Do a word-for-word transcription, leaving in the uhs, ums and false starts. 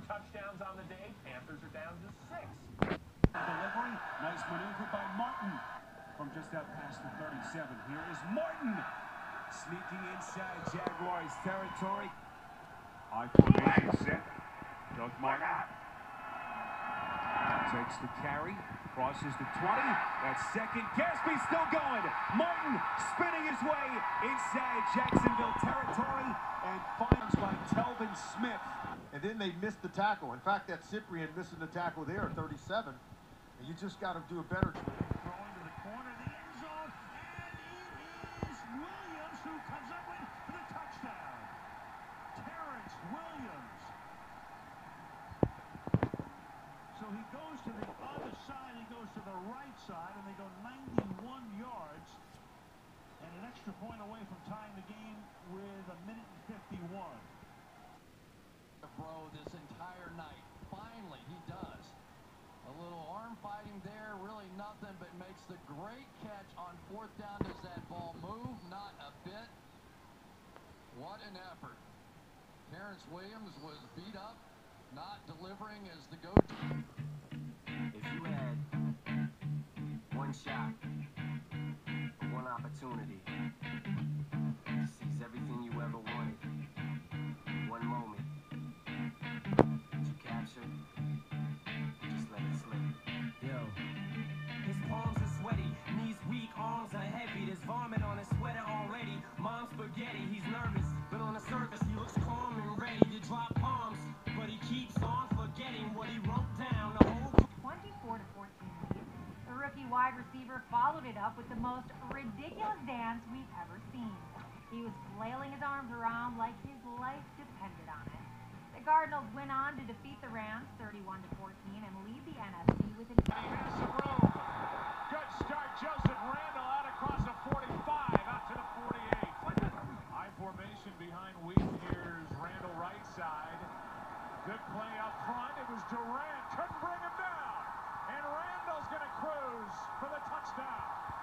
touchdowns on the day. Panthers are down to six. Delivery, nice maneuver by Martin from just out past the thirty-seven. Here is Martin sneaking inside Jaguars territory. High formation set. Doug Martin takes the carry, crosses the twenty. That's second. Gaspy still going. Martin spinning his way inside Jacksonville territory and finds by Telvin Smith. And then they missed the tackle. In fact, that Cyprian missing the tackle there at thirty-seven. And you just got to do a better job. Throwing to the corner of the end zone, and it is Williams who comes up with the touchdown. Terrence Williams. So he goes to the other side, he goes to the right side, and they go ninety-one yards. And an extra point away from tying the game with a minute and fifty-one. Bro, this entire night. Finally, he does. A little arm fighting there, really nothing, but makes the great catch on fourth down. Does that ball move? Not a bit. What an effort. Terrence Williams was beat up, not delivering as the go-to. If you had one shot, one opportunity to seize everything you ever wanted, one moment that you captured, just let it slip. Yo, his palms are sweaty, knees weak, arms are heavy. There's vomit on his sweater already. Mom's spaghetti, he's nervous, but on the surface he looks calm and ready to drop bombs. But he keeps on forgetting what he wrote down. The whole twenty-four to fourteen lead. The rookie wide receiver followed it up with the most ridiculous dance we've ever seen. He was flailing his arms around like his life depended on it. The Cardinals went on to defeat the Rams thirty-one to fourteen and lead the N F C with an He has some room. Good start. Joseph Randall out across the forty-five, out to the forty-eight. High formation behind Wheaton. Here's Randall right side. Good play up front. It was Durant. Couldn't bring him down. And Randall's going to cruise for the touchdown.